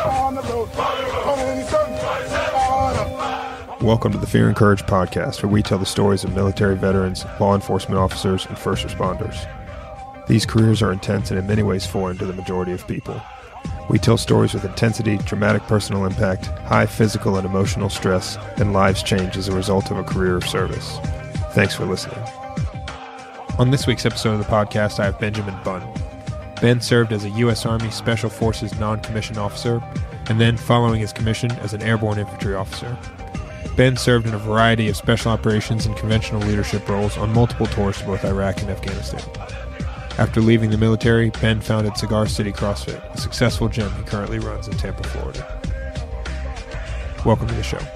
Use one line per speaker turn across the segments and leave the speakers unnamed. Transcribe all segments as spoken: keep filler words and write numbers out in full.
Welcome to the Fear and Courage podcast, where we tell the stories of military veterans, law enforcement officers, and first responders. These careers are intense and in many ways foreign to the majority of people. We tell stories with intensity, dramatic personal impact, high physical and emotional stress, and lives change as a result of a career of service. Thanks for listening. On this week's episode of the podcast, I have Benjamin Bunn. Ben served as a U S Army Special Forces non-commissioned officer, and then, following his commission, as an Airborne Infantry Officer. Ben served in a variety of special operations and conventional leadership roles on multiple tours to both Iraq and Afghanistan. After leaving the military, Ben founded Cigar City Crossfit, a successful gym he currently runs in Tampa, Florida. Welcome to the show.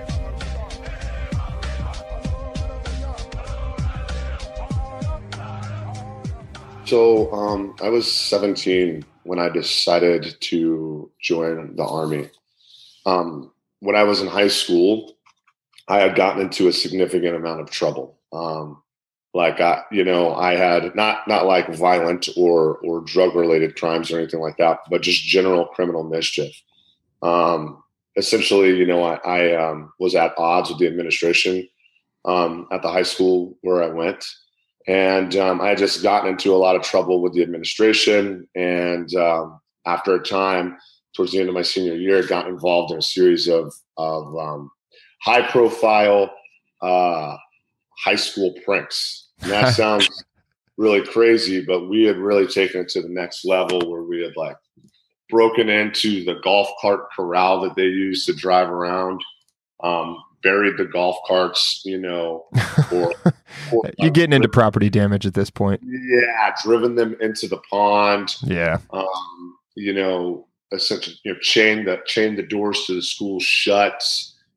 So um, I was seventeen when I decided to join the Army. Um, when I was in high school, I had gotten into a significant amount of trouble. Um, like, I, you know, I had not not like violent or or drug related crimes or anything like that, but just general criminal mischief. Um, essentially, you know, I, I um, was at odds with the administration um, at the high school where I went. And um, I had just gotten into a lot of trouble with the administration. And um, after a time, towards the end of my senior year, I got involved in a series of, of um, high-profile uh, high school pranks. And that sounds really crazy, but we had really taken it to the next level where we had like broken into the golf cart corral that they used to drive around, um, buried the golf carts, you know. Or, or
You're getting into property damage at this point.
Yeah, driven them into the pond.
Yeah.
Um, you know, essentially, you know, chain the chain the doors to the school shut.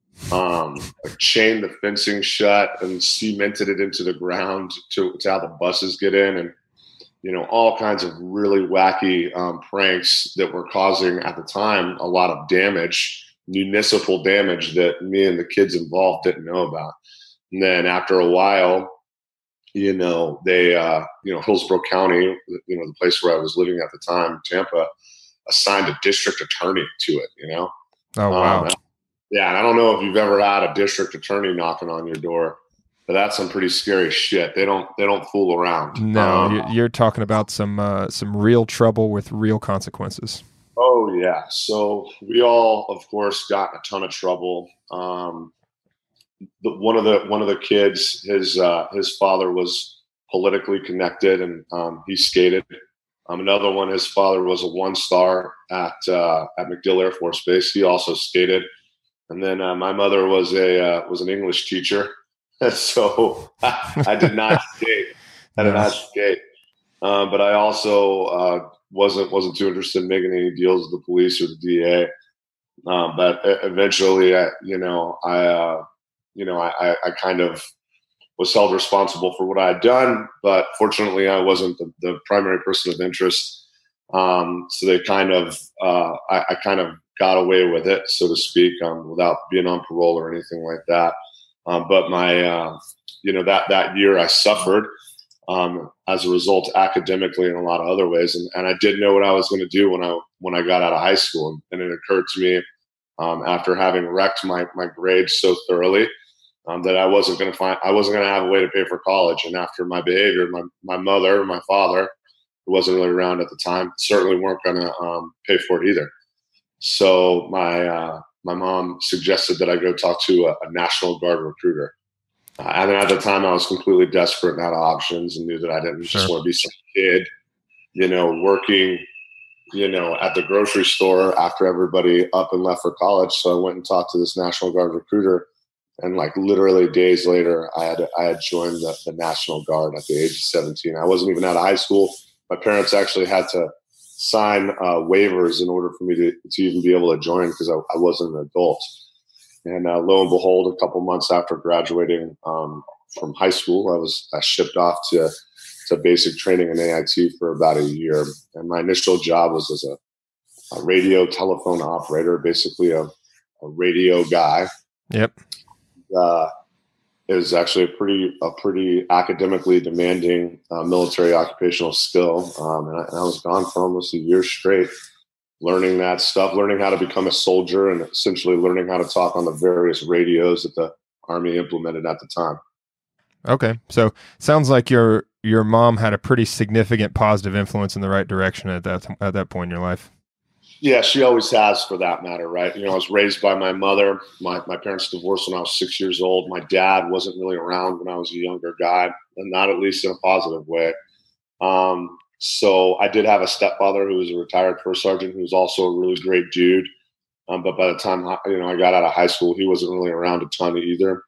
Um, like chained the fencing shut and cemented it into the ground to, to how the buses get in, and you know, all kinds of really wacky um, pranks that were causing at the time a lot of damage, municipal damage that me and the kids involved didn't know about. And then after a while, you know, they, uh, you know, Hillsborough County, you know, the place where I was living at the time, Tampa, assigned a district attorney to it. You know.
Oh wow.
Um, Yeah, and I don't know if you've ever had a district attorney knocking on your door, but that's some pretty scary shit. They don't they don't fool around.
No,
um,
you're talking about some uh, some real trouble with real consequences.
Oh yeah, so we all, of course, got in a ton of trouble. Um, the, one of the one of the kids, his uh, his father was politically connected, and um, he skated. Um, another one, his father was a one star at uh, at MacDill Air Force Base. He also skated. And then uh, my mother was a uh, was an English teacher, so I did not skate. I did not skate, um, but I also uh, wasn't wasn't too interested in making any deals with the police or the D A. Um, but eventually, I, you know, I uh, you know, I, I kind of was held responsible for what I had done. But fortunately, I wasn't the, the primary person of interest. Um, so they kind of uh, I, I kind of got away with it, so to speak, um, without being on parole or anything like that. Um, but my, uh, you know, that, that year I suffered um, as a result academically in a lot of other ways. And, and I didn't know what I was going to do when I, when I got out of high school. And it occurred to me um, after having wrecked my, my grades so thoroughly um, that I wasn't going to find, I wasn't going to have a way to pay for college. And after my behavior, my, my mother, my father, who wasn't really around at the time, certainly weren't going to um, pay for it either. So my uh, my mom suggested that I go talk to a, a National Guard recruiter. Uh, and at the time, I was completely desperate and out of options and knew that I didn't
Sure.
just want to be some kid, you know, working, you know, at the grocery store after everybody up and left for college. So I went and talked to this National Guard recruiter. And like literally days later, I had I had joined the, the National Guard at the age of seventeen. I wasn't even out of high school. My parents actually had to sign uh, waivers in order for me to, to even be able to join because I, I wasn't an adult. And uh, lo and behold, a couple months after graduating um, from high school, I was I shipped off to to basic training in A I T for about a year. And my initial job was as a, a radio telephone operator, basically a, a radio guy.
Yep.
Uh, it was actually a pretty a pretty academically demanding uh, military occupational skill, um, and, I, and I was gone for almost a year straight. learning that stuff, learning how to become a soldier, and essentially learning how to talk on the various radios that the Army implemented at the time.
Okay. So sounds like your, your mom had a pretty significant positive influence in the right direction at that, at that point in your life.
Yeah, she always has, for that matter, right? You know, I was raised by my mother. My my parents divorced when I was six years old. My dad wasn't really around when I was a younger guy, and not at least in a positive way. Um, so I did have a stepfather who was a retired first sergeant who was also a really great dude. Um, but by the time you know I got out of high school, he wasn't really around a ton either.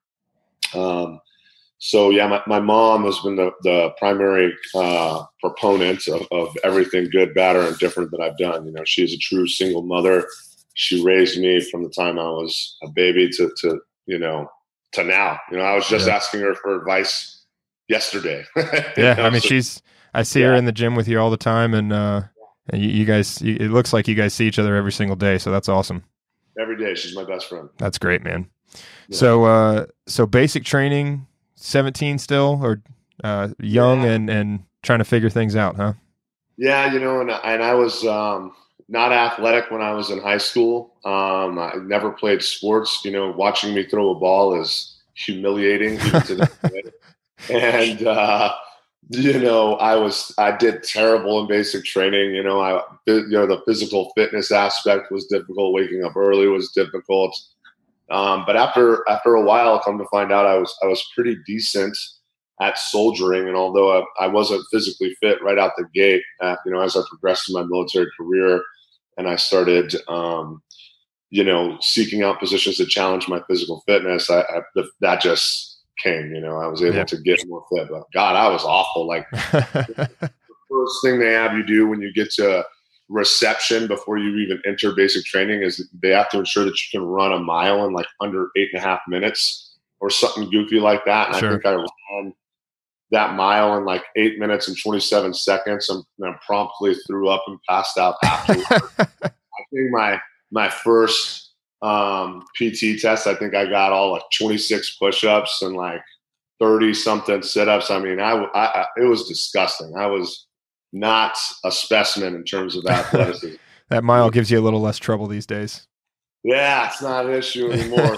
Um, So yeah, my, my mom has been the, the primary uh, proponent of, of everything good, bad, or indifferent that I've done. You know, she's a true single mother. She raised me from the time I was a baby to, to you know, to now. You know, I was just yeah. asking her for advice yesterday.
Yeah,
know?
I mean,
so,
she's. I see
yeah.
her in the gym with you all the time, and uh, and you, you guys. You, it looks like you guys see each other every single day, so that's awesome.
Every day, she's my best friend.
That's great, man. Yeah. So, uh, so basic training. seventeen still, or uh, young yeah. and, and trying to figure things out, huh?
Yeah, you know, and, and I was um, not athletic when I was in high school. Um, I never played sports. You know, watching me throw a ball is humiliating even to this day. And, uh, you know, I was I did terrible in basic training. You know, I you know the physical fitness aspect was difficult. Waking up early was difficult. Um, but after after a while, come to find out, I was I was pretty decent at soldiering, and although I, I wasn't physically fit right out the gate, uh, you know, as I progressed in my military career, and I started, um, you know, seeking out positions that challenge my physical fitness, I, I the, that just came. You know, I was able yeah. to get more fit. But God, I was awful. Like the first thing they have you do when you get to reception before you even enter basic training is they have to ensure that you can run a mile in like under eight and a half minutes or something goofy like that. And sure. I think I ran that mile in like eight minutes and twenty-seven seconds, and then promptly threw up and passed out afterwards. I think my my first um, P T test, I think I got all like twenty-six push-ups and like thirty something sit-ups. I mean, I, I, I it was disgusting. I was not a specimen in terms of athleticism.
That mile gives you a little less trouble these days.
Yeah, it's not an issue anymore.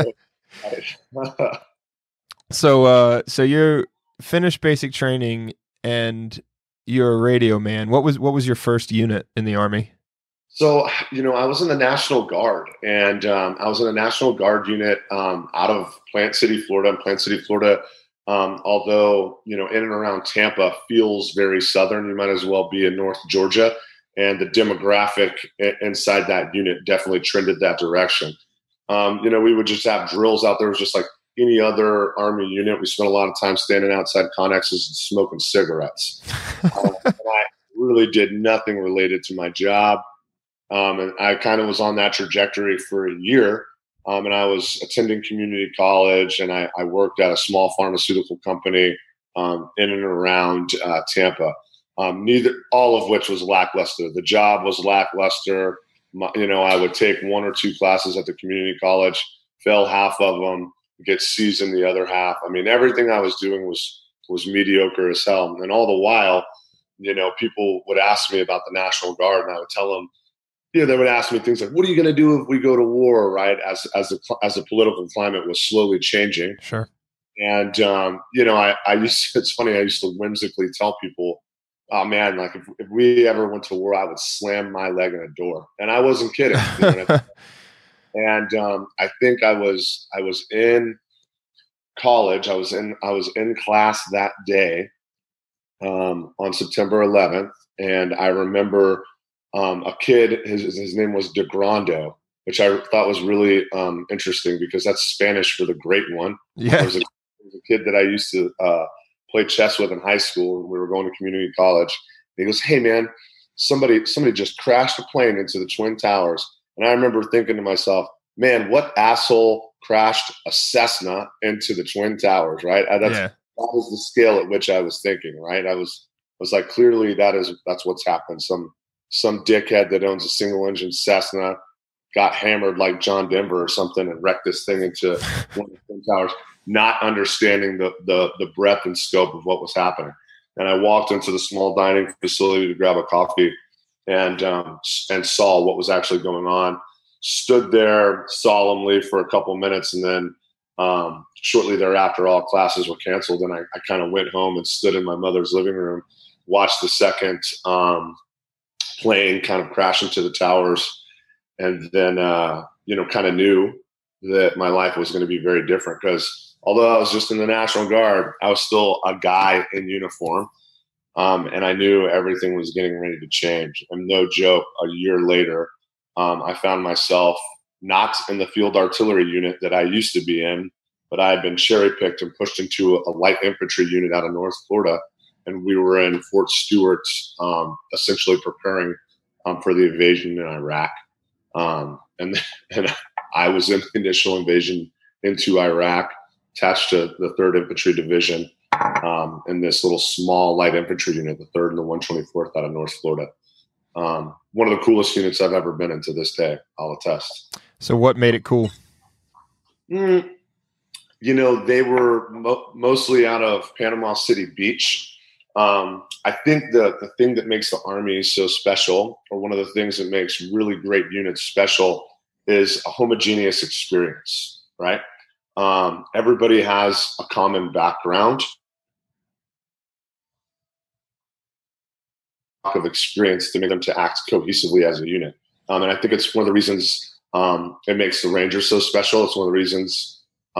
so, uh, so you're finished basic training and you're a radio man. What was what was your first unit in the Army?
So, you know, I was in the National Guard, and um, I was in a National Guard unit um, out of Plant City, Florida. And Plant City, Florida, um, although, you know, in and around Tampa feels very southern, you might as well be in North Georgia. And the demographic inside that unit definitely trended that direction. Um, you know, we would just have drills out there. It was just like any other Army unit. We spent a lot of time standing outside connexes and smoking cigarettes. um, and I really did nothing related to my job. Um, and I kind of was on that trajectory for a year. Um, and I was attending community college, and I, I worked at a small pharmaceutical company um, in and around uh, Tampa. Um, neither, all of which was lackluster. The job was lackluster. My, you know, I would take one or two classes at the community college, fail half of them, get C's in the other half. I mean, everything I was doing was was mediocre as hell. And all the while, you know, people would ask me about the National Guard, and I would tell them, you know, they would ask me things like, "What are you going to do if we go to war?" Right, as as the as the political climate was slowly changing.
Sure.
And um, you know, I, I used to, it's funny. I used to whimsically tell people, "Oh man, like if, if we ever went to war, I would slam my leg in a door," and I wasn't kidding. You know what I mean? And um, I think I was I was in college. I was in I was in class that day um, on September eleventh, and I remember. Um, a kid, his, his name was De Grando, which I thought was really um, interesting because that's Spanish for the great one.
Yeah.
There was a, there was a kid that I used to uh, play chess with in high school, and we were going to community college. And he goes, "Hey man, somebody somebody just crashed a plane into the Twin Towers." And I remember thinking to myself, man, what asshole crashed a Cessna into the Twin Towers, right? I, that's,
yeah.
That was the scale at which I was thinking, right? I was was like, clearly that is that's what's happened. Some Some dickhead that owns a single engine Cessna got hammered like John Denver or something and wrecked this thing into one of the Twin Towers, not understanding the, the the breadth and scope of what was happening. And I walked into the small dining facility to grab a coffee, and um, and saw what was actually going on. Stood there solemnly for a couple minutes, and then um, shortly thereafter, all classes were canceled, and I, I kind of went home and stood in my mother's living room, watched the second um, plane kind of crash into the towers, and then uh, you know kind of knew that my life was going to be very different, because although I was just in the National Guard, I was still a guy in uniform. Um, and I knew everything was getting ready to change. And no joke, a year later, um, I found myself not in the field artillery unit that I used to be in, but I had been cherry-picked and pushed into a, a light infantry unit out of North Florida. And we were in Fort Stewart, um, essentially preparing um, for the invasion in Iraq. Um, and, and I was in the initial invasion into Iraq, attached to the third Infantry Division. Um, in this little small light infantry unit, the third and the one twenty-fourth out of North Florida. Um, one of the coolest units I've ever been in to this day, I'll attest.
So what made it cool?
Mm, you know, they were mo- mostly out of Panama City Beach. Um, I think the, the thing that makes the Army so special, or one of the things that makes really great units special, is a homogeneous experience, right? Um, everybody has a common background of experience to make them to act cohesively as a unit. Um, and I think it's one of the reasons um, it makes the Rangers so special. It's one of the reasons,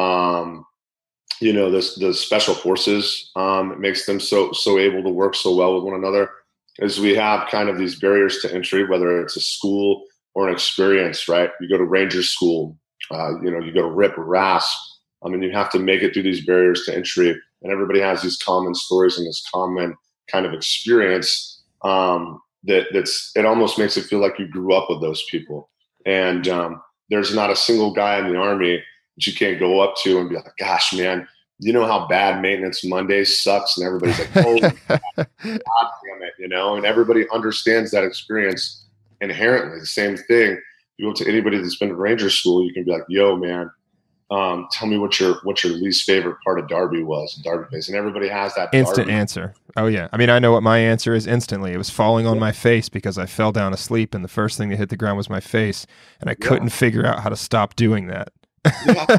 um, you know, this, the special forces, um, it makes them so, so able to work so well with one another, is we have kind of these barriers to entry, whether it's a school or an experience, right? You go to Ranger school, uh, you know, you go to R I P or R A S P, I mean, you have to make it through these barriers to entry, and everybody has these common stories and this common kind of experience. Um, that that's, it almost makes it feel like you grew up with those people. And um, there's not a single guy in the Army that you can't go up to and be like, gosh, man, you know how bad maintenance Monday sucks? And everybody's like, oh, God, God damn it, you know, and everybody understands that experience inherently. The same thing. You go to anybody that's been to Ranger school, you can be like, yo, man, Um, tell me what your what your least favorite part of Darby was, Darby face, and everybody has that
instant
Darby
answer. Oh yeah, I mean, I know what my answer is instantly. It was falling on my face because I fell down asleep, and the first thing that hit the ground was my face, and I couldn't yeah. figure out how to stop doing that.
yeah.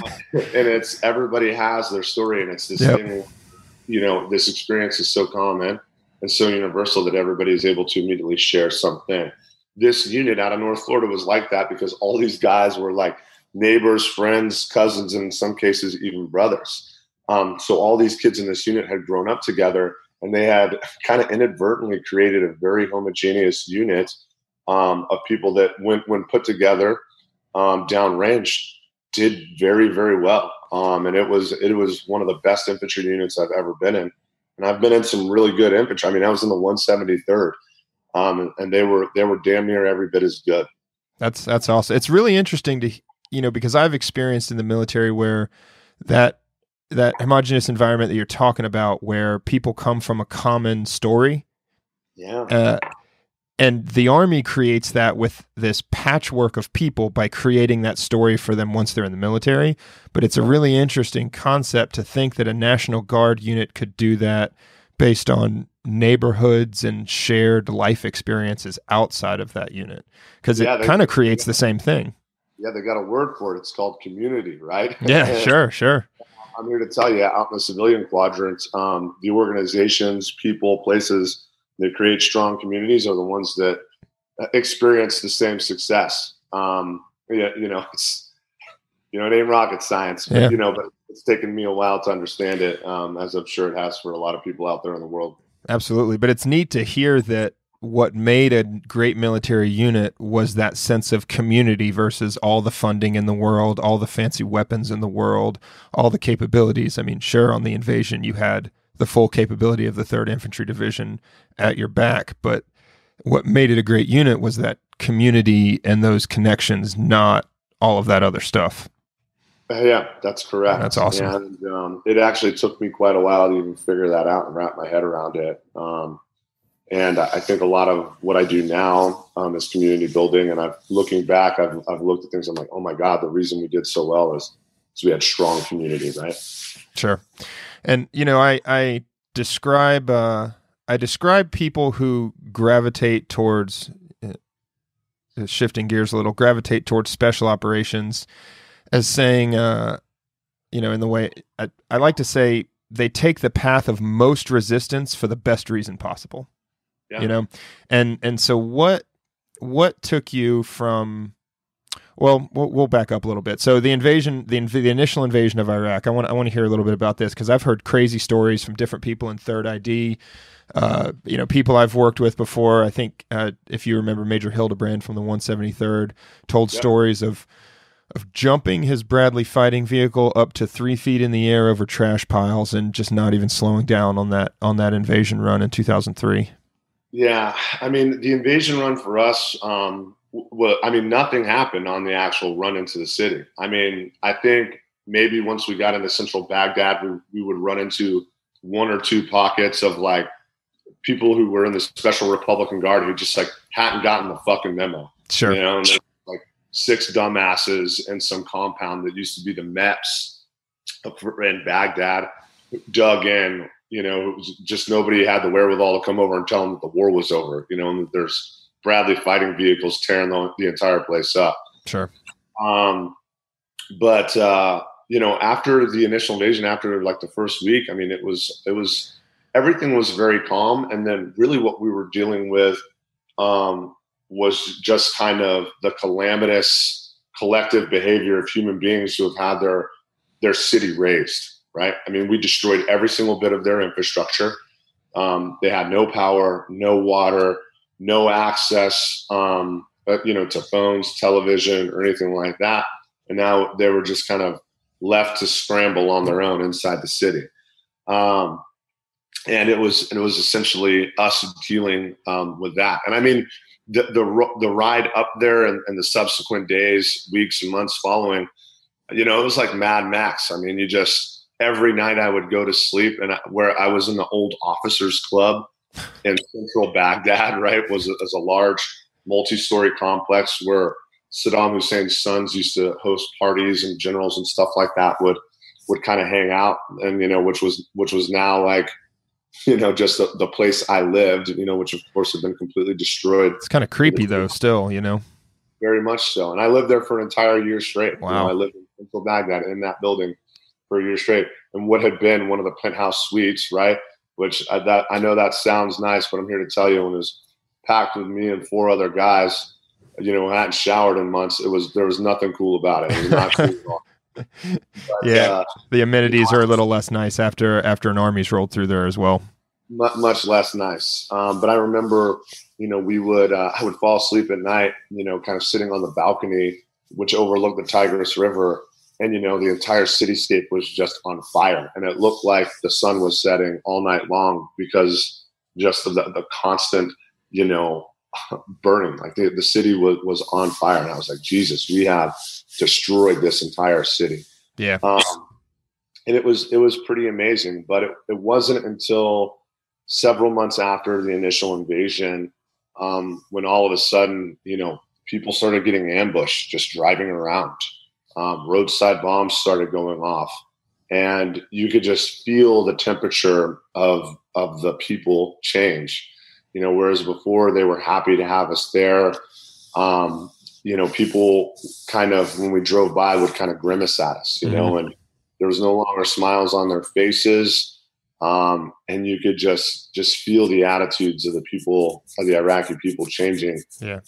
And it's everybody has their story, and it's this yep. thing. You know, this experience is so common and so universal that everybody is able to immediately share something. This unit out of North Florida was like that because all these guys were like neighbors, friends, cousins, and in some cases even brothers. Um, so all these kids in this unit had grown up together, and they had kind of inadvertently created a very homogeneous unit um, of people that, when when put together um, downrange, did very, very well. Um, and it was it was one of the best infantry units I've ever been in. And I've been in some really good infantry. I mean, I was in the one seventy-third, um, and, and they were they were damn near every bit as good.
That's that's awesome. It's really interesting to. You know, because I've experienced in the military where that that homogeneous environment that you're talking about, where people come from a common story,
yeah,
uh, and the Army creates that with this patchwork of people by creating that story for them once they're in the military. But it's a really interesting concept to think that a National Guard unit could do that based on neighborhoods and shared life experiences outside of that unit, because yeah, it kind of creates the same thing.
Yeah, they got a word for it. It's called community, right?
Yeah, sure, sure.
I'm here to tell you, out in the civilian quadrant, um, the organizations, people, places that create strong communities are the ones that experience the same success. Um, yeah, you know, it's you know, it ain't rocket science, but, yeah. you know, but it's taken me a while to understand it, um, as I'm sure it has for a lot of people out there in the world.
Absolutely, but it's neat to hear that what made a great military unit was that sense of community versus all the funding in the world, all the fancy weapons in the world, all the capabilities. I mean, sure, on the invasion, you had the full capability of the third Infantry Division at your back, but what made it a great unit was that community and those connections, not all of that other stuff.
Uh, yeah, that's correct.
That's awesome.
And um, it actually took me quite a while to even figure that out and wrap my head around it. Um, And I think a lot of what I do now um, is community building. And I've looking back, I've, I've looked at things. I'm like, oh my God, the reason we did so well is, is we had strong community, right?
Sure. And, you know, I, I describe, uh, I describe people who gravitate towards uh, shifting gears a little, gravitate towards special operations as saying, uh, you know, in the way I, I like to say, they take the path of most resistance for the best reason possible. Yeah. You know, and and so what what took you from? Well, well, we'll back up a little bit. So the invasion, the, inv- the initial invasion of Iraq. I want I want to hear a little bit about this because I've heard crazy stories from different people in Third I D. Uh, you know, people I've worked with before. I think uh, if you remember, Major Hildebrand from the one seventy-third told yep. stories of of jumping his Bradley fighting vehicle up to three feet in the air over trash piles and just not even slowing down on that on that invasion run in two thousand three.
Yeah, I mean the invasion run for us. Um, Well, I mean, nothing happened on the actual run into the city. I mean, I think maybe once we got into central Baghdad, we, we would run into one or two pockets of like people who were in the Special Republican Guard who just like hadn't gotten the fucking memo.
Sure.
You know, and like six dumbasses in some compound that used to be the M E P S in Baghdad dug in. You know, it was just nobody had the wherewithal to come over and tell them that the war was over. You know, and that there's Bradley fighting vehicles tearing the, the entire place up.
Sure.
Um, but, uh, you know, after the initial invasion, after like the first week, I mean, it was, it was, everything was very calm. And then really what we were dealing with um, was just kind of the calamitous collective behavior of human beings who have had their, their city razed, right? I mean, we destroyed every single bit of their infrastructure. Um, they had no power, no water, no access, um, you know, to phones, television, or anything like that. And now they were just kind of left to scramble on their own inside the city. Um, and it was, it was essentially us dealing um, with that. And I mean, the, the, the ride up there and, and the subsequent days, weeks and months following, you know, it was like Mad Max. I mean, you just, every night I would go to sleep and I, where I was in the old officers club in central Baghdad, right, was a, was a large multi-story complex where Saddam Hussein's sons used to host parties and generals and stuff like that would would kind of hang out, and you know, which was which was now like, you know, just the, the place I lived, you know, which of course had been completely destroyed.
It's kind of creepy though, still, you know.
Very much so, and I lived there for an entire year straight.
Wow.
You know, I lived in central Baghdad in that building for a year straight, and what had been one of the penthouse suites, right. Which I, that, I know that sounds nice, but I'm here to tell you, when it was packed with me and four other guys, you know, I hadn't showered in months. It was, there was nothing cool about it. It was not cool at all. But,
yeah, uh, the amenities
you know,
are a little less nice after after an army's rolled through there as well.
Much, much less nice. Um, but I remember, you know, we would, uh, I would fall asleep at night, you know, kind of sitting on the balcony, which overlooked the Tigris River. And, you know, the entire cityscape was just on fire. And it looked like the sun was setting all night long because just the, the constant, you know, burning. Like the, the city was, was on fire. And I was like, Jesus, we have destroyed this entire city.
Yeah.
Um, and it was, it was pretty amazing. But it, it wasn't until several months after the initial invasion um, when all of a sudden, you know, people started getting ambushed just driving around. Um, roadside bombs started going off, and you could just feel the temperature of of the people change. You know, whereas before they were happy to have us there. Um, you know, people kind of, when we drove by, would kind of grimace at us. You mm-hmm. know, and there was no longer smiles on their faces, um, and you could just just feel the attitudes of the people, of the Iraqi people, changing.
Yeah.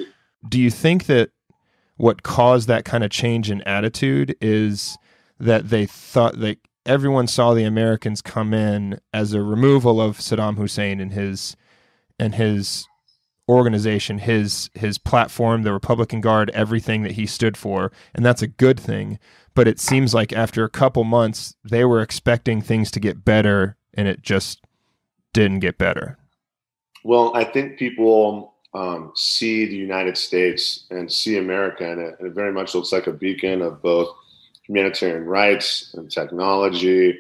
Do you think that what caused that kind of change in attitude is that they thought that everyone saw the Americans come in as a removal of Saddam Hussein and his and his organization, his his platform, the Republican Guard, everything that he stood for, and that's a good thing. But it seems like after a couple months, they were expecting things to get better, and it just didn't get better.
Well, I think people Um, see the United States and see America, and it, and it very much looks like a beacon of both humanitarian rights and technology,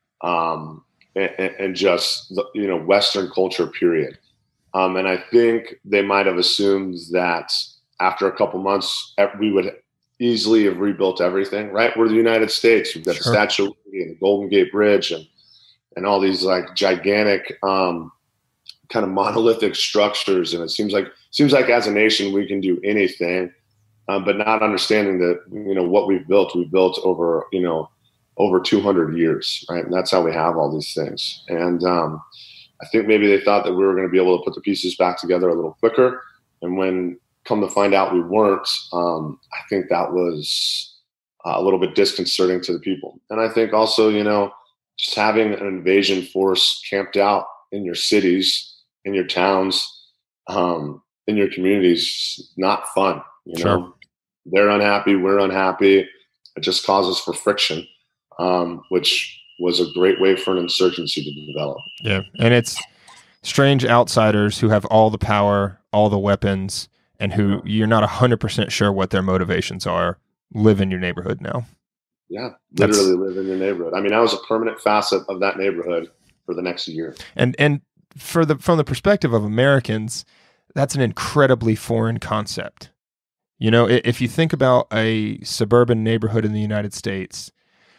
um, and, and just the, you know, Western culture, period. Um, and I think they might have assumed that after a couple months, we would easily have rebuilt everything. Right? We're the United States. We've got sure. the Statue of Liberty and the Golden Gate Bridge, and and all these like gigantic Um, kind of monolithic structures. And it seems like, seems like as a nation, we can do anything, um, but not understanding that, you know, what we've built, we've built over, you know, over two hundred years, right? And that's how we have all these things. And um, I think maybe they thought that we were going to be able to put the pieces back together a little quicker. And when come to find out we weren't, um, I think that was uh, a little bit disconcerting to the people. And I think also, you know, just having an invasion force camped out in your cities, in your towns, um, in your communities, not fun. You
Sure.
know, they're unhappy, we're unhappy. It just causes for friction, um, which was a great way for an insurgency to develop.
Yeah, and it's strange outsiders who have all the power, all the weapons, and who you're not one hundred percent sure what their motivations are, live in your neighborhood now.
Yeah, literally That's, live in your neighborhood. I mean, I was a permanent facet of that neighborhood for the next year.
And and for the from the perspective of Americans, that's an incredibly foreign concept. You know, if you think about a suburban neighborhood in the United States,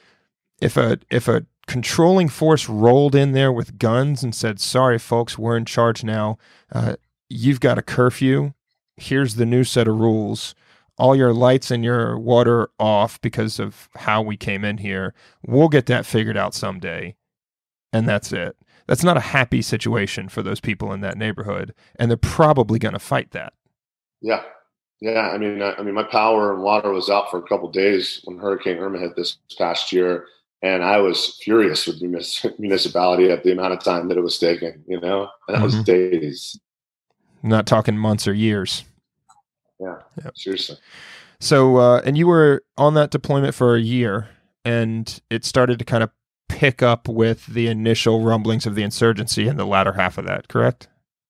if a if a controlling force rolled in there with guns and said, "Sorry, folks, we're in charge now. Uh, you've got a curfew. Here's the new set of rules. All your lights and your water off because of how we came in here. We'll get that figured out someday." And that's it. That's not a happy situation for those people in that neighborhood, and they're probably going to fight that.
Yeah. Yeah, I mean, I, I mean, my power and water was out for a couple of days when Hurricane Irma hit this past year, and I was furious with the municipality at the amount of time that it was taking. You know, and that mm-hmm. was days.
I'm not talking months or years.
Yeah, yep. Seriously.
So, uh, and you were on that deployment for a year, and it started to kind of pick up with the initial rumblings of the insurgency in the latter half of that. Correct?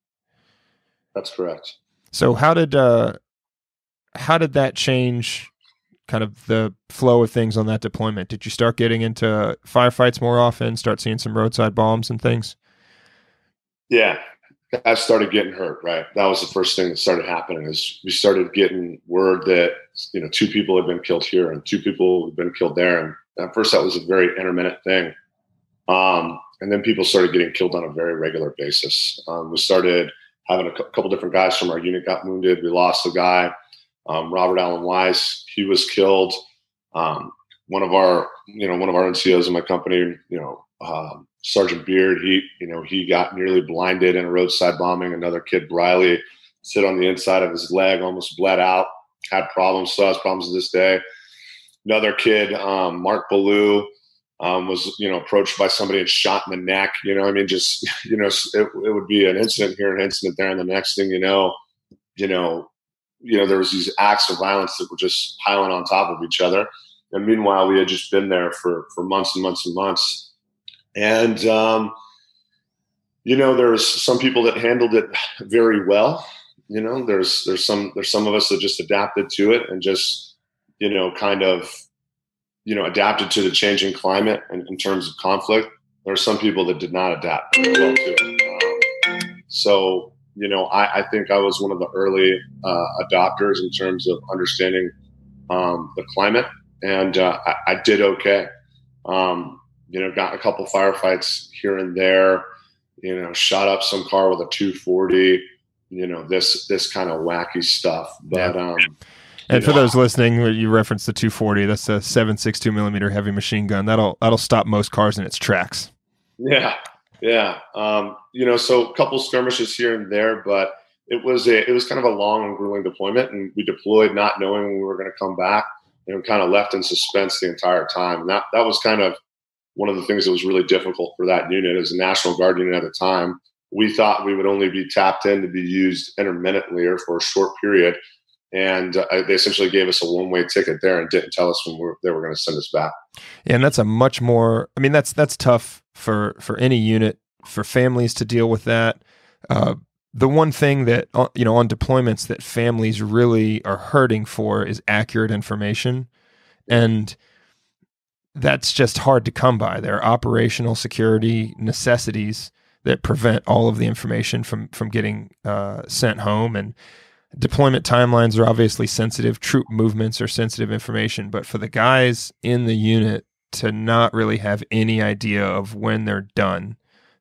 That's correct.
So, how did uh, how did that change kind of the flow of things on that deployment? Did you start getting into firefights more often, start seeing some roadside bombs and things?
Yeah, I started getting hurt, right? That was the first thing that started happening is we started getting word that, you know, two people had been killed here and two people had been killed there. And at first that was a very intermittent thing. Um, and then people started getting killed on a very regular basis. Um, we started having a c- couple different guys from our unit got wounded. We lost a guy. Um, Robert Allen Wise, he was killed. Um, one of our, you know, one of our N C Os in my company, you know, um, Sergeant Beard, he, you know, he got nearly blinded in a roadside bombing. Another kid, Briley, sit on the inside of his leg, almost bled out, had problems, still has problems to this day. Another kid, um, Mark Ballou, um, was, you know, approached by somebody and shot in the neck. You know, I mean, just, you know, it, it would be an incident here, an incident there, and the next thing you know, you know, you know, there was these acts of violence that were just piling on top of each other. And meanwhile, we had just been there for, for months and months and months. And, um, you know, there's some people that handled it very well. You know, there's, there's some, there's some of us that just adapted to it and just, you know, kind of, you know, adapted to the changing climate in, in terms of conflict. There are some people that did not adapt very well to it. Um, so, you know, I, I think I was one of the early uh, adopters in terms of understanding um, the climate, and uh, I, I did okay. Um, you know, got a couple firefights here and there. You know, shot up some car with a two forty. You know, this this kind of wacky stuff. But
yeah.
um,
and for
know,
those listening, you referenced the two forty. That's a seven six two millimeter heavy machine gun. That'll that'll stop most cars in its tracks.
Yeah. Yeah. Um, you know, so a couple skirmishes here and there, but it was a, it was kind of a long and grueling deployment, and we deployed not knowing when we were going to come back, and kind of left in suspense the entire time. And that, that was kind of one of the things that was really difficult for that unit as a National Guard unit at the time. We thought we would only be tapped in to be used intermittently or for a short period. And uh, they essentially gave us a one-way ticket there and didn't tell us when we were, they were going to send us back.
Yeah, and that's a much more, I mean, that's that's tough for, for any unit, for families to deal with that. Uh, the one thing that, uh, you know, on deployments that families really are hurting for is accurate information. And that's just hard to come by. There are operational security necessities that prevent all of the information from, from getting uh, sent home. And deployment timelines are obviously sensitive. Troop movements are sensitive information. But for the guys in the unit to not really have any idea of when they're done,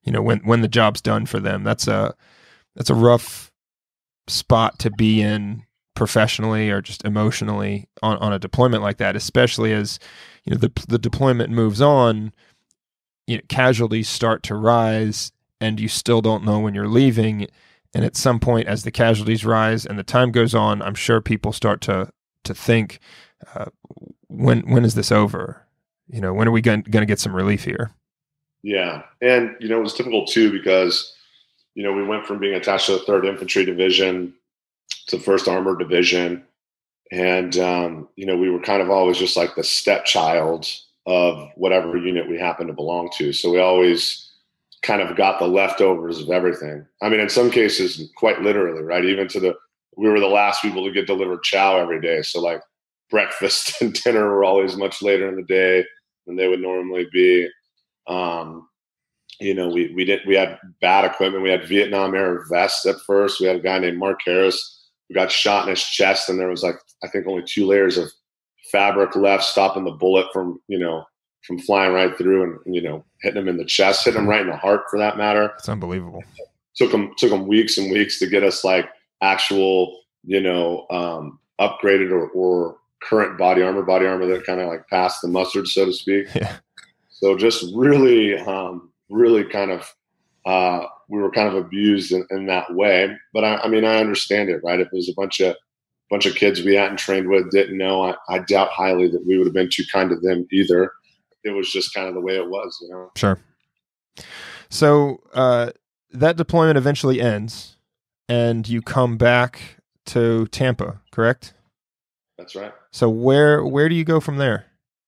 you know, when, when the job's done for them. That's a, that's a rough spot to be in professionally or just emotionally on, on a deployment like that, especially as, you know, the, the deployment moves on, you know, casualties start to rise and you still don't know when you're leaving. And at some point, as the casualties rise and the time goes on, I'm sure people start to to think, uh, when when is this over? You know, when are we going to get some relief here?
Yeah, and you know, it was difficult too because, you know, we went from being attached to the third Infantry Division to first Armored Division, and um, you know, we were kind of always just like the stepchild of whatever unit we happened to belong to. So we always kind of got the leftovers of everything. I mean, in some cases, quite literally, right? Even to the, we were the last people to get delivered chow every day. So like breakfast and dinner were always much later in the day than they would normally be. Um, you know, we, we did, we had bad equipment. We had Vietnam era vests at first. We had a guy named Mark Harris who got shot in his chest. And there was like, I think only two layers of fabric left, stopping the bullet from, you know, from flying right through and, you know, hitting him in the chest, hitting him right in the heart for that matter.
It's unbelievable.
Took him, took him weeks and weeks to get us like actual, you know, um, upgraded or, or current body armor, body armor that kind of like passed the mustard, so to speak.
Yeah.
So just really, um, really kind of, uh, we were kind of abused in, in that way. But I, I mean, I understand it, right? If it was a bunch of, bunch of kids we hadn't trained with, didn't know, I, I doubt highly that we would have been too kind to them either. It was just kind of the way it was, you know?
Sure. So uh, that deployment eventually ends and you come back to Tampa, correct?
That's right.
So where where do you go from there?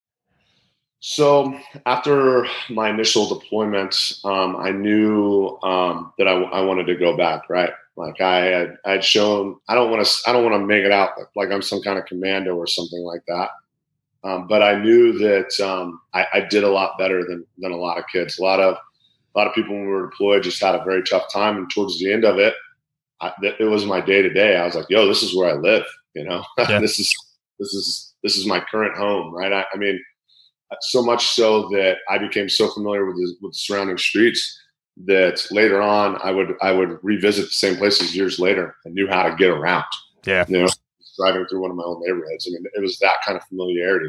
So after my initial deployment, um, I knew um, that I, I wanted to go back, right? Like I had, I had shown, I don't want to, I don't want to make it out like I'm some kind of commando or something like that. Um, but I knew that um, I, I did a lot better than than a lot of kids. A lot of a lot of people when we were deployed just had a very tough time. And towards the end of it, I, it was my day to day. I was like, "Yo, this is where I live." You know, yeah. this is this is this is my current home, right? I, I mean, so much so that I became so familiar with the, with the surrounding streets that later on I would I would revisit the same places years later and knew how to get around.
Yeah,
you know. Driving through one of my own neighborhoods. I mean, it was that kind of familiarity.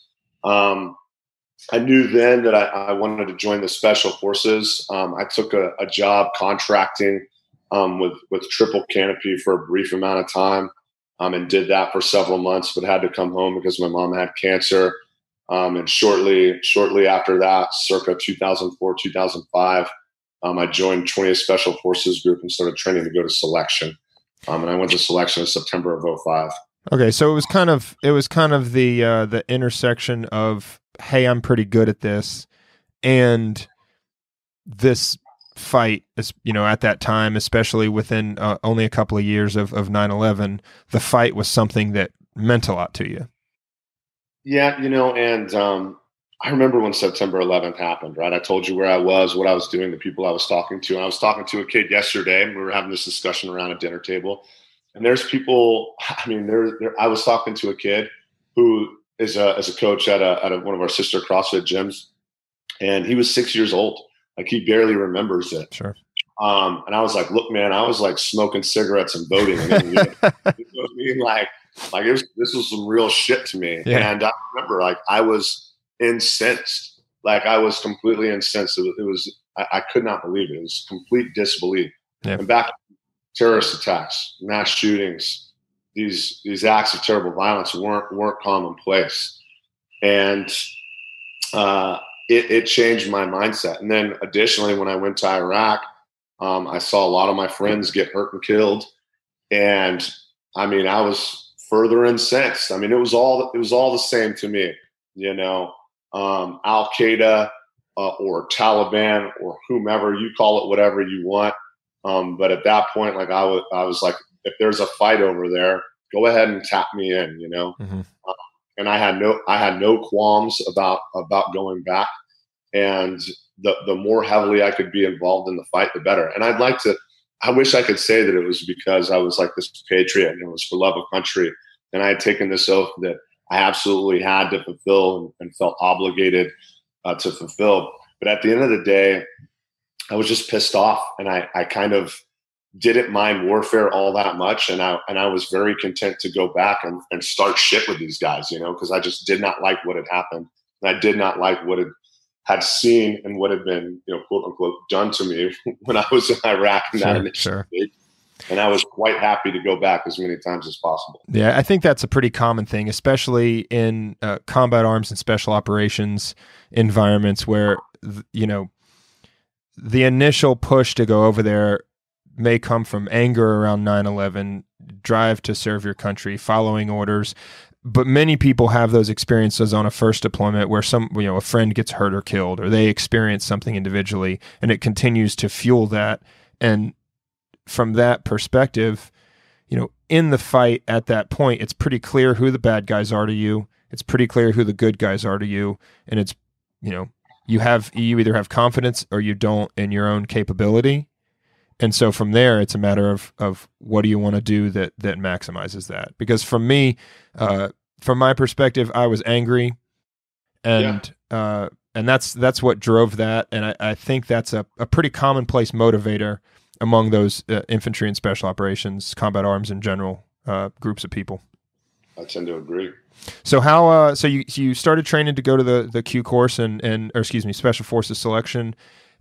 Um, I knew then that I, I wanted to join the special forces. Um, I took a, a job contracting um, with, with Triple Canopy for a brief amount of time um, and did that for several months, but had to come home because my mom had cancer. Um, and shortly, shortly after that, circa two thousand four, two thousand five, um, I joined twentieth Special Forces Group and started training to go to selection. Um, and I went to selection in September of oh five.
Okay, so it was kind of it was kind of the uh, the intersection of, hey, I'm pretty good at this, and this fight is, you know, at that time, especially within uh, only a couple of years of of nine eleven, the fight was something that meant a lot to you.
Yeah, you know, and um, I remember when September eleventh happened, right? I told you where I was, what I was doing, the people I was talking to. And I was talking to a kid yesterday, and we were having this discussion around a dinner table. And there's people, I mean, there, there I was talking to a kid who is a, is a coach at, a, at a, one of our sister CrossFit gyms. And he was six years old. Like, he barely remembers it.
Sure.
Um, and I was like, look, man, I was like smoking cigarettes and voting. And, you know, you know what I mean? Like, like it was, this was some real shit to me.
Yeah.
And I remember, like, I was incensed. Like, I was completely incensed. It was, it was I, I could not believe it. It was complete disbelief.
Yeah.
And back, terrorist attacks, mass shootings, these these acts of terrible violence weren't weren't commonplace. And uh, it, it changed my mindset. And then additionally, when I went to Iraq, um, I saw a lot of my friends get hurt and killed. And I mean, I was further incensed. I mean, it was all it was all the same to me, you know. Um, Al Qaeda uh, or Taliban or whomever, you call it whatever you want. Um, but at that point, like I was, I was like, if there's a fight over there, go ahead and tap me in, you know.
Mm-hmm.
Um, and I had no, I had no qualms about about going back. And the the more heavily I could be involved in the fight, the better. And I'd like to. I wish I could say that it was because I was like this patriot and it was for love of country. And I had taken this oath that I absolutely had to fulfill and, and felt obligated uh, to fulfill. But at the end of the day, I was just pissed off, and I, I kind of didn't mind warfare all that much. And I, and I was very content to go back and, and start shit with these guys, you know, cause I just did not like what had happened. And I did not like what had, had seen and what had been, you know, quote unquote, done to me when I was in Iraq and
sure,
that initial
sure.
stage. And I was quite happy to go back as many times as possible.
Yeah, I think that's a pretty common thing, especially in uh, combat arms and special operations environments where, you know, the initial push to go over there may come from anger around nine eleven, drive to serve your country, following orders. But many people have those experiences on a first deployment where some, you know, a friend gets hurt or killed, or they experience something individually, and it continues to fuel that. And from that perspective, you know, in the fight at that point, it's pretty clear who the bad guys are to you. It's pretty clear who the good guys are to you. And it's, you know, you have, you either have confidence or you don't in your own capability. And so from there, it's a matter of, of what do you want to do that, that maximizes that? Because for me, uh, from my perspective, I was angry, and, yeah. uh, and that's, that's what drove that. And I, I think that's a, a pretty commonplace motivator among those uh, infantry and special operations, combat arms in general, uh, groups of people.
I tend to agree.
So how, uh, so you, you started training to go to the, the Q course and, and, or excuse me, Special Forces selection,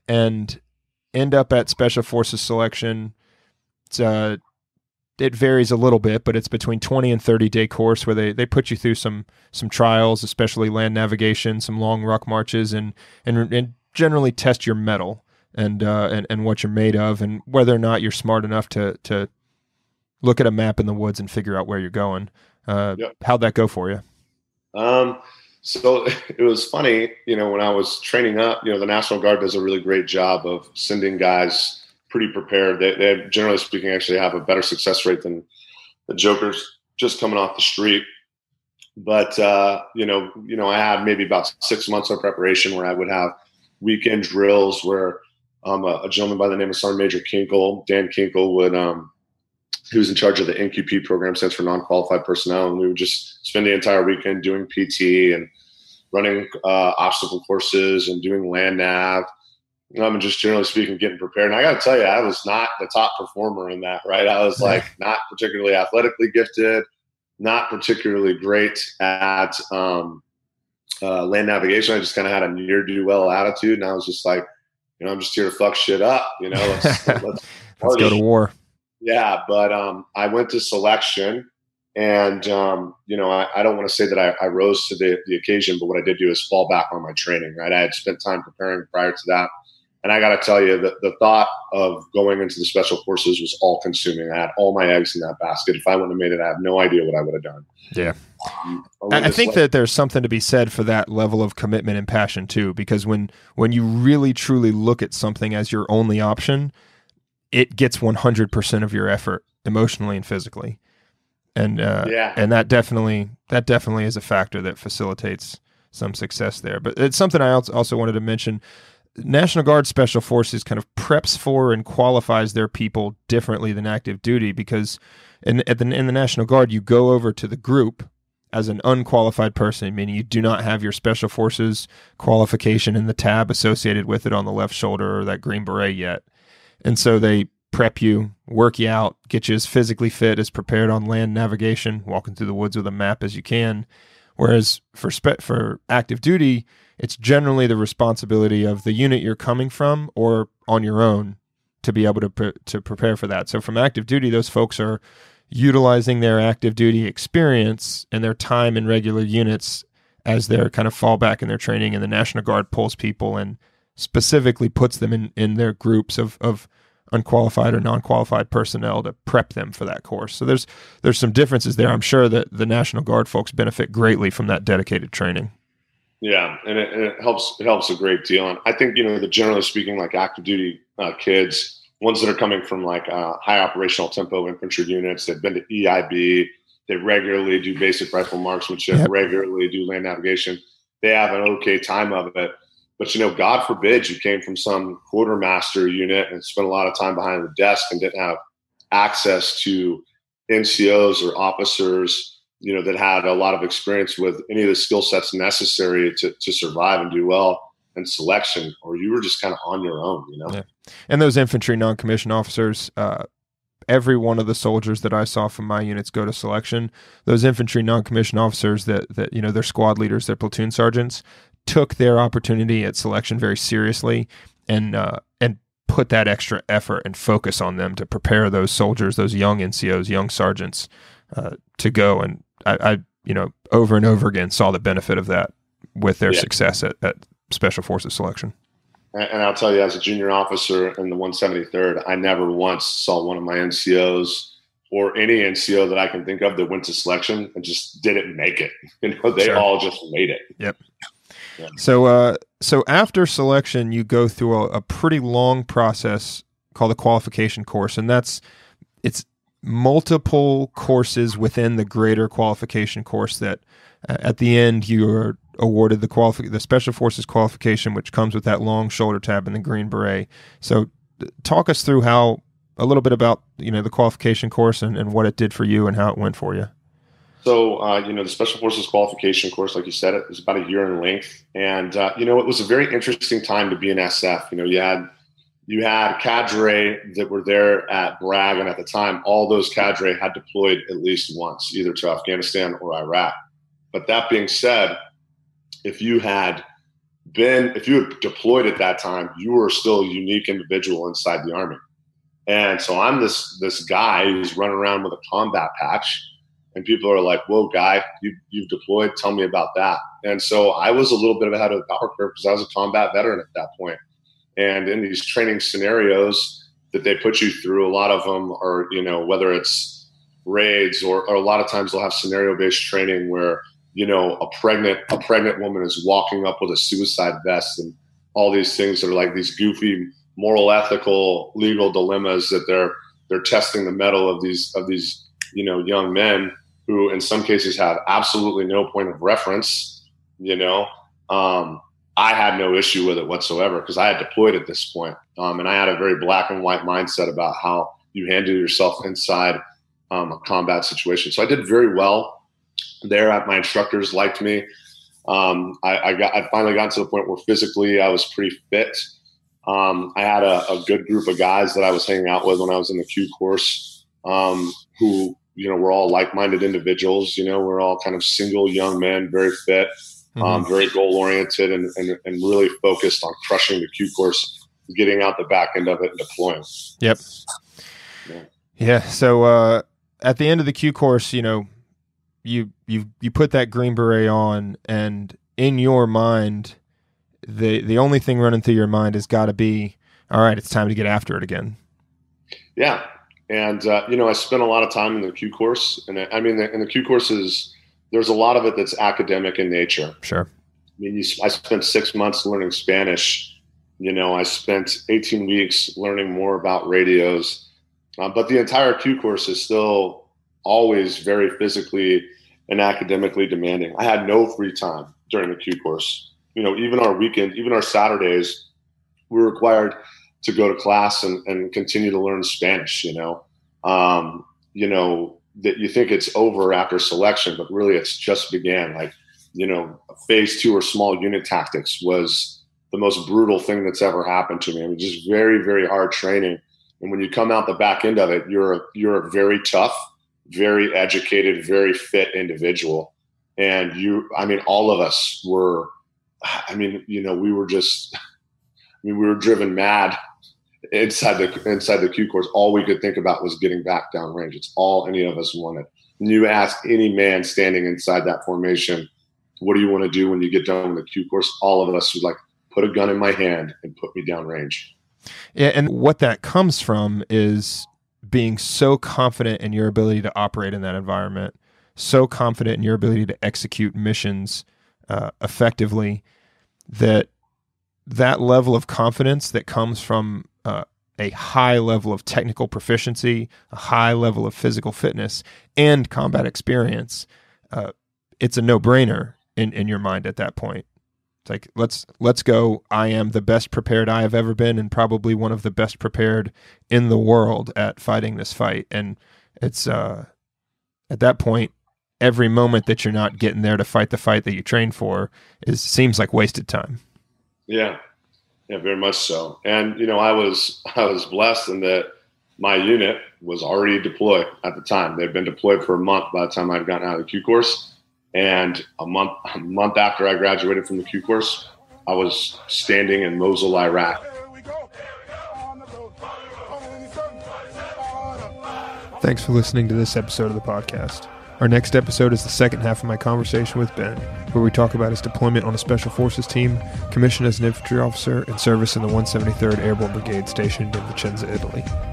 and end up at Special Forces selection. It's, uh, it varies a little bit, but it's between twenty and thirty day course where they, they put you through some, some trials, especially land navigation, some long ruck marches, and, and, and generally test your mettle and, uh, and, and what you're made of, and whether or not you're smart enough to, to look at a map in the woods and figure out where you're going. Uh, yep. How'd that go for you?
Um, so it was funny, you know, when I was training up, you know, the National Guard does a really great job of sending guys pretty prepared. They, they generally speaking, actually have a better success rate than the jokers just coming off the street. But, uh, you know, you know, I had maybe about six months of preparation where I would have weekend drills where um, a, a gentleman by the name of Sergeant Major Kinkle, Dan Kinkle, would, um, he was in charge of the N Q P program, stands for non-qualified personnel. And we would just spend the entire weekend doing P T and running uh, obstacle courses and doing land nav. Um, and just generally speaking, getting prepared. And I got to tell you, I was not the top performer in that, right? I was like not particularly athletically gifted, not particularly great at um, uh, land navigation. I just kind of had a near do well attitude. And I was just like, you know, I'm just here to fuck shit up. You know, let's, let's,
let's go to war.
Yeah, but um, I went to selection, and um, you know, I, I don't want to say that I, I rose to the, the occasion, but what I did do is fall back on my training. Right, I had spent time preparing prior to that, and I got to tell you that the thought of going into the special forces was all consuming. I had all my eggs in that basket. If I wouldn't have made it, I have no idea what I would have done.
Yeah, um, I, I think that there's something to be said for that level of commitment and passion too, because when when you really truly look at something as your only option, it gets one hundred percent of your effort emotionally and physically. And, uh, yeah. and that definitely, that definitely is a factor that facilitates some success there. But it's something I also wanted to mention. National Guard Special Forces kind of preps for and qualifies their people differently than active duty, because in, at the, in the National Guard, you go over to the group as an unqualified person, meaning you do not have your Special Forces qualification in the tab associated with it on the left shoulder or that green beret yet. And so they prep you, work you out, get you as physically fit, as prepared on land navigation, walking through the woods with a map as you can. Whereas for spe- for active duty, it's generally the responsibility of the unit you're coming from or on your own to be able to pre- to prepare for that. So from active duty, those folks are utilizing their active duty experience and their time in regular units as their kind of fallback in their training, and the National Guard pulls people and specifically puts them in, in their groups of, of unqualified or non-qualified personnel to prep them for that course. So there's there's some differences there. I'm sure that the National Guard folks benefit greatly from that dedicated training.
Yeah, and it, and it helps it helps a great deal. And I think, you know, the generally speaking, like active duty uh, kids, ones that are coming from like uh, high operational tempo infantry units, they've been to E I B, they regularly do basic rifle marksmanship, yep. regularly do land navigation. They have an okay time of it. But, you know, God forbid you came from some quartermaster unit and spent a lot of time behind the desk and didn't have access to N C Os or officers, you know, that had a lot of experience with any of the skill sets necessary to, to survive and do well in selection, or you were just kind of on your own, you know?
Yeah. And those infantry non-commissioned officers, uh, every one of the soldiers that I saw from my units go to selection, those infantry non-commissioned officers that, that, you know, they're squad leaders, they're platoon sergeants, took their opportunity at selection very seriously and, uh, and put that extra effort and focus on them to prepare those soldiers, those young N C Os, young sergeants, uh, to go. And I, I, you know, over and over again saw the benefit of that with their yeah. success at, at Special Forces selection.
And I'll tell you, as a junior officer in the one seventy-third, I never once saw one of my N C Os or any N C O that I can think of that went to selection and just didn't make it. You know, they sure. all just made it.
Yep. Yeah. So, uh, so after selection, you go through a, a pretty long process called the qualification course, and that's it's multiple courses within the greater qualification course that uh, at the end you are awarded the qualifi- the Special Forces qualification, which comes with that long shoulder tab and the green beret. So talk us through how, a little bit about, you know, the qualification course and, and what it did for you and how it went for you.
So, uh, you know, the Special Forces qualification course, like you said, it was about a year in length. And, uh, you know, it was a very interesting time to be an S F. You know, you had, you had cadre that were there at Bragg, and at the time, all those cadre had deployed at least once, either to Afghanistan or Iraq. But that being said, if you had been, if you had deployed at that time, you were still a unique individual inside the Army. And so I'm this this guy who's running around with a combat patch, and people are like, "Whoa, guy, you, you've deployed? Tell me about that." And so I was a little bit ahead of the power curve because I was a combat veteran at that point. And in these training scenarios that they put you through, a lot of them are, you know, whether it's raids or, or a lot of times they'll have scenario-based training where, you know, a pregnant a pregnant woman is walking up with a suicide vest and all these things that are like these goofy moral, ethical, legal dilemmas that they're they're testing the mettle of these of these, you know, young men who in some cases have absolutely no point of reference. You know, um, I had no issue with it whatsoever because I had deployed at this point, um, and I had a very black and white mindset about how you handle yourself inside um, a combat situation. So I did very well there. My instructors liked me. Um, I, I got, I finally got to the point where physically I was pretty fit. Um, I had a, a good group of guys that I was hanging out with when I was in the Q course, um, who, you know, we're all like-minded individuals. You know, we're all kind of single young men, very fit, mm-hmm. um, very goal-oriented, and, and and really focused on crushing the Q course, getting out the back end of it and deploying.
Yep. Yeah. yeah so uh, at the end of the Q course, you know, you you you put that green beret on, and in your mind, the the only thing running through your mind has got to be, all right, it's time to get after it again.
Yeah. And, uh, you know, I spent a lot of time in the Q course. And I, I mean, the, in the Q courses, there's a lot of it that's academic in nature.
Sure.
I mean, you, I spent six months learning Spanish. You know, I spent eighteen weeks learning more about radios. Uh, but the entire Q course is still always very physically and academically demanding. I had no free time during the Q course. You know, even our weekend, even our Saturdays, we were required to go to class and, and continue to learn Spanish, you know. Um, you know, that you think it's over after selection, but really it's just began. Like, you know, phase two or small unit tactics was the most brutal thing that's ever happened to me. I mean, just very, very hard training. And when you come out the back end of it, you're a, you're a very tough, very educated, very fit individual. And you, I mean, all of us were, I mean, you know, we were just, I mean, we were driven mad inside the inside the Q course. All we could think about was getting back down range. It's all any of us wanted. And you ask any man standing inside that formation, what do you want to do when you get done with the Q course? All of us would like, put a gun in my hand and put me down range.
Yeah, and what that comes from is being so confident in your ability to operate in that environment, so confident in your ability to execute missions uh, effectively, that that level of confidence that comes from uh, a high level of technical proficiency, a high level of physical fitness, and combat experience, uh, it's a no-brainer in, in your mind at that point. It's like, let's let's go. I am the best prepared I have ever been, and probably one of the best prepared in the world at fighting this fight. And it's uh, at that point, every moment that you're not getting there to fight the fight that you trained for is seems like wasted time.
Yeah. Yeah, very much so. And, you know, I was I was blessed in that my unit was already deployed at the time. They'd been deployed for a month by the time I'd gotten out of the Q course. And a month a month after I graduated from the Q course, I was standing in Mosul, Iraq.
Thanks for listening to this episode of the podcast. Our next episode is the second half of my conversation with Ben, where we talk about his deployment on a Special Forces team, commissioned as an infantry officer, and service in the one seventy-third Airborne Brigade stationed in Vicenza, Italy.